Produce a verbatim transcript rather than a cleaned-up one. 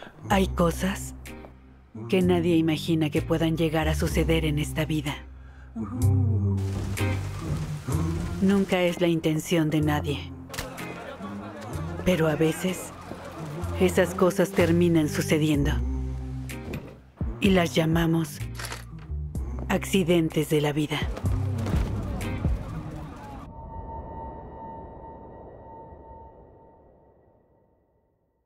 Hay cosas que nadie imagina que puedan llegar a suceder en esta vida. Nunca es la intención de nadie. Pero a veces, esas cosas terminan sucediendo. Y las llamamos accidentes de la vida.